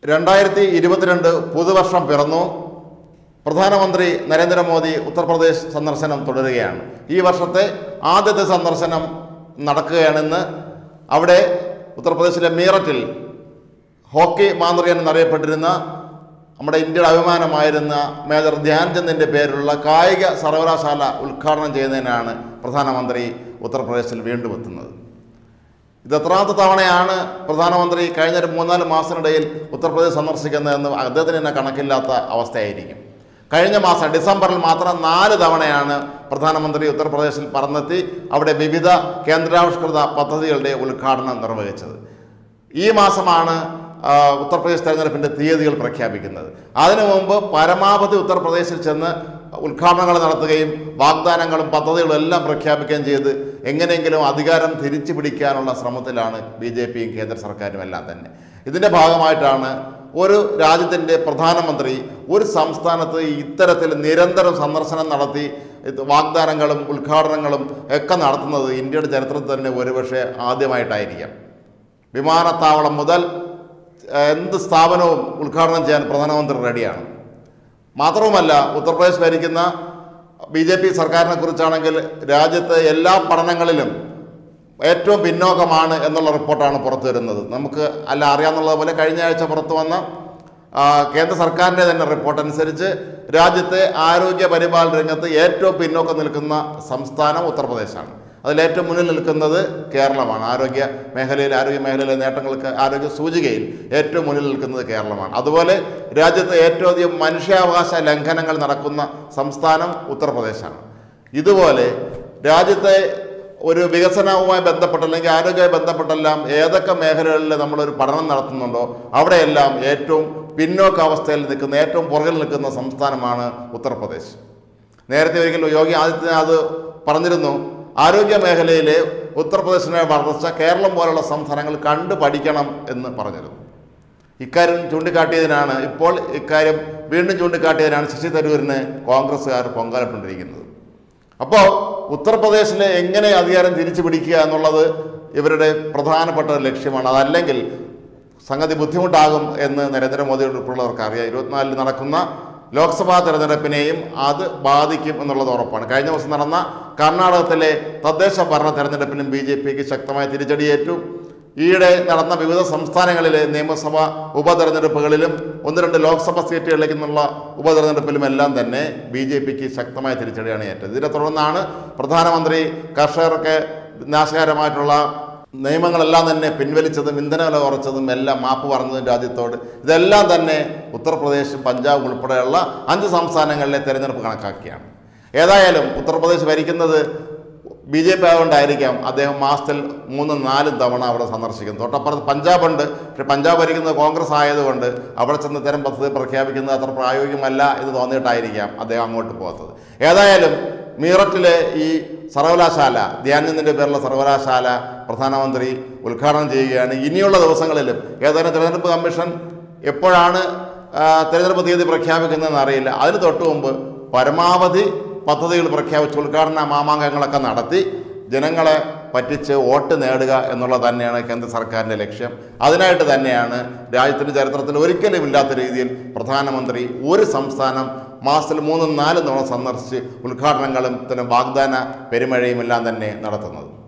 2022 പുതുവർഷം പിറന്നു. പ്രധാനമന്ത്രി നരേന്ദ്രമോദി ഉത്തർപ്രദേശ് സന്ദർശനം തുടരുകയാണ്. ഈ വർഷത്തെ ആദ്യത്തെ സന്ദർശനം നടക്കുകയാണെന്ന്. അവിടെ ഉത്തർപ്രദേശിലെ മീററ്റിൽ ഹോക്കി മാന്ത്രികൻ എന്നറിയപ്പെട്ടിരുന്ന നമ്മുടെ ഇന്ത്യയുടെ അഭിമാനമായിരുന്ന മേജർ ധ്യാൻചന്ദിൻ്റെ പേരിലുള്ള കായിക സർവകലാശാല ഉദ്ഘാടനം ചെയ്യുന്നതിനാണ് പ്രധാനമന്ത്രി ഉത്തർപ്രദേശിൽ വീണ്ടും എത്തുന്നത്. ഇത് എത്രാമത്തെ തവണയാണ് പ്രധാനമന്ത്രി കഴിഞ്ഞ 3-4 മാസത്തിനിടയിൽ ഉത്തർപ്രദേശ് സന്ദർശിക്കുന്നതെന്ന് അദ്ദേഹത്തിന് തന്നെ കണക്കില്ലാത്ത അവസ്ഥയായിരിക്കും. കഴിഞ്ഞ മാസം ഡിസംബറിൽ മാത്രം 4 തവണയാണ് പ്രധാനമന്ത്രി ഉത്തർപ്രദേശിൽ പറന്നെത്തി അവിടെ വിവിധ കേന്ദ്രാവിഷ്കൃത പദ്ധതികളുടെ ഉദ്ഘാടനം നിർവഹിച്ചത്. ഈ മാസമാണ് ഉത്തർപ്രദേശ് തെരഞ്ഞെടുപ്പിൻ്റെ തീയതികൾ പ്രഖ്യാപിക്കുന്നത്. അതിനു മുമ്പ് പരമാവധി ഉത്തർപ്രദേശിൽ ചെന്ന് ഉദ്ഘാടനങ്ങൾ നടത്തുകയും വാഗ്ദാനങ്ങളും പദ്ധതികളും എല്ലാം പ്രഖ്യാപിക്കുകയും ചെയ്ത് എങ്ങനെയെങ്കിലും അധികാരം തിരിച്ചു പിടിക്കാനുള്ള ശ്രമത്തിലാണ് BJPയും കേന്ദ്ര സർക്കാരും എല്ലാം തന്നെ. ഇതിൻ്റെ ഭാഗമായിട്ടാണ് ഒരു രാജ്യത്തിൻ്റെ പ്രധാനമന്ത്രി ഒരു സംസ്ഥാനത്ത് ഇത്തരത്തിൽ നിരന്തരം സന്ദർശനം നടത്തി വാഗ്ദാനങ്ങളും ഉദ്ഘാടനങ്ങളും ഒക്കെ നടത്തുന്നത് ഇന്ത്യയുടെ ചരിത്രത്തിൽ തന്നെ ഒരുപക്ഷെ ആദ്യമായിട്ടായിരിക്കാം. വിമാനത്താവളം മുതൽ എന്ത് സ്ഥാപനവും ഉദ്ഘാടനം ചെയ്യാൻ പ്രധാനമന്ത്രി റെഡിയാണ്. മാത്രവുമല്ല, ഉത്തർപ്രദേശ് ഭരിക്കുന്ന BJP സർക്കാരിനെ കുറിച്ചാണെങ്കിൽ രാജ്യത്തെ എല്ലാ പഠനങ്ങളിലും ഏറ്റവും പിന്നോക്കമാണ് എന്നുള്ള റിപ്പോർട്ടാണ് പുറത്തു വരുന്നത്. നമുക്ക് അറിയാവുന്നതുപോലെ കഴിഞ്ഞ ആഴ്ച പുറത്തു വന്ന കേന്ദ്ര സർക്കാരിൻ്റെ തന്നെ റിപ്പോർട്ട് അനുസരിച്ച് രാജ്യത്തെ ആരോഗ്യ പരിപാലന രംഗത്ത് ഏറ്റവും പിന്നോക്കം നിൽക്കുന്ന സംസ്ഥാനം ഉത്തർപ്രദേശാണ്. അതിലേറ്റവും മുന്നിൽ നിൽക്കുന്നത് കേരളമാണ്. ആരോഗ്യ മേഖലയിലെ നേട്ടങ്ങൾക്ക് ആരോഗ്യ സൂചികയിൽ ഏറ്റവും മുന്നിൽ നിൽക്കുന്നത് കേരളമാണ്. അതുപോലെ രാജ്യത്തെ ഏറ്റവും അധികം മനുഷ്യാവകാശ ലംഘനങ്ങൾ നടക്കുന്ന സംസ്ഥാനം ഉത്തർപ്രദേശാണ്. ഇതുപോലെ രാജ്യത്തെ ഒരു വികസനവുമായി ബന്ധപ്പെട്ട അല്ലെങ്കിൽ ആരോഗ്യവുമായി ബന്ധപ്പെട്ടെല്ലാം ഏതൊക്കെ മേഖലകളിൽ നമ്മളൊരു പഠനം നടത്തുന്നുണ്ടോ അവിടെയെല്ലാം ഏറ്റവും പിന്നോക്കാവസ്ഥയിൽ നിൽക്കുന്ന ഏറ്റവും പുറകിൽ നിൽക്കുന്ന സംസ്ഥാനമാണ് ഉത്തർപ്രദേശ്. നേരത്തെ ഒരിക്കലും യോഗി ആദിത്യനാഥ് പറഞ്ഞിരുന്നു, ആരോഗ്യ മേഖലയിലെ ഉത്തർപ്രദേശിനെ വളർച്ച കേരളം പോലുള്ള സംസ്ഥാനങ്ങൾ കണ്ടു പഠിക്കണം എന്ന് പറഞ്ഞിരുന്നു. ഇക്കാര്യം ചൂണ്ടിക്കാട്ടിയതിനാണ് ഇക്കാര്യം വീണ്ടും ചൂണ്ടിക്കാട്ടിയതിനാണ് ശശി തരൂരിന് കോൺഗ്രസ്സുകാർ പൊങ്കാലിട്ടുകൊണ്ടിരിക്കുന്നത്. അപ്പോൾ ഉത്തർപ്രദേശിനെ എങ്ങനെ അധികാരം തിരിച്ചു പിടിക്കുക എന്നുള്ളത് ഇവരുടെ പ്രധാനപ്പെട്ട ലക്ഷ്യമാണ്. അതല്ലെങ്കിൽ സംഗതി ബുദ്ധിമുട്ടാകും എന്ന് നരേന്ദ്രമോദിയോട് ഉൾപ്പെടെയുള്ളവർക്ക് അറിയാം. 24 നടക്കുന്ന ലോക്സഭാ തെരഞ്ഞെടുപ്പിനെയും അത് ബാധിക്കും എന്നുള്ളത് ഉറപ്പാണ്. കഴിഞ്ഞ ദിവസം നടന്ന കർണാടകത്തിലെ തദ്ദേശ ഭരണ തെരഞ്ഞെടുപ്പിനും BJPക്ക് ശക്തമായ തിരിച്ചടിയേറ്റു. ഈയിടെ നടന്ന വിവിധ സംസ്ഥാനങ്ങളിലെ നിയമസഭാ ഉപതെരഞ്ഞെടുപ്പുകളിലും 1-2 ലോക്സഭാ സീറ്റുകളിലേക്ക് നിന്നുള്ള ഉപതെരഞ്ഞെടുപ്പിലും എല്ലാം തന്നെ BJPക്ക് ശക്തമായ തിരിച്ചടിയാണ് ഏറ്റത്. ഇതിനെ തുടർന്നാണ് പ്രധാനമന്ത്രി കർഷകർക്ക് നാശകരമായിട്ടുള്ള നിയമങ്ങളെല്ലാം തന്നെ പിൻവലിച്ചതും ഇന്ധനവില കുറച്ചതും എല്ലാം മാപ്പ് പറഞ്ഞതും രാജ്യത്തോട്. ഇതെല്ലാം തന്നെ ഉത്തർപ്രദേശും പഞ്ചാബും ഉൾപ്പെടെയുള്ള 5 സംസ്ഥാനങ്ങളിലെ തെരഞ്ഞെടുപ്പ് കണക്കാക്കിയാണ്. ഏതായാലും ഉത്തർപ്രദേശ് ഭരിക്കുന്നത് BJP ആയതുകൊണ്ടായിരിക്കാം അദ്ദേഹം മാസത്തിൽ 3-4 തവണ അവിടെ സന്ദർശിക്കുന്നു. തൊട്ടപ്പുറത്ത് പഞ്ചാബുണ്ട്. പക്ഷേ പഞ്ചാബ് ഭരിക്കുന്നത് കോൺഗ്രസ് ആയതുകൊണ്ട് അവിടെ ചെന്ന് ഇത്തരം പദ്ധതി പ്രഖ്യാപിക്കുന്നത് അത്ര പ്രായോഗികമല്ല എന്ന് തോന്നിയിട്ടായിരിക്കാം അദ്ദേഹം അങ്ങോട്ട് പോകാത്തത്. ഏതായാലും മീററ്റിലെ ഈ സർവകലാശാല, ധ്യാൻചന്ദിൻ്റെ പേരുള്ള സർവകലാശാല പ്രധാനമന്ത്രി ഉദ്ഘാടനം ചെയ്യുകയാണ്. ഇനിയുള്ള ദിവസങ്ങളിലും ഏതായാലും തിരഞ്ഞെടുപ്പ് കമ്മീഷൻ എപ്പോഴാണ് തിരഞ്ഞെടുപ്പ് തീയതി പ്രഖ്യാപിക്കുന്നതെന്ന് അറിയില്ല. അതിന് തൊട്ട് മുമ്പ് പരമാവധി പദ്ധതികൾ പ്രഖ്യാപിച്ച് ഉദ്ഘാടന മാമാങ്കങ്ങളൊക്കെ നടത്തി ജനങ്ങളെ പറ്റിച്ച് വോട്ട് നേടുക എന്നുള്ളത് തന്നെയാണ് കേന്ദ്ര സർക്കാരിൻ്റെ ലക്ഷ്യം. അതിനായിട്ട് തന്നെയാണ് രാജ്യത്തിൻ്റെ ചരിത്രത്തിൽ ഒരിക്കലും ഇല്ലാത്ത രീതിയിൽ പ്രധാനമന്ത്രി ഒരു സംസ്ഥാനം മാസത്തിൽ 3-4 തവണ സന്ദർശിച്ച് ഉദ്ഘാടനങ്ങളും വാഗ്ദാന പെരുമഴയും എല്ലാം തന്നെ നടത്തുന്നത്.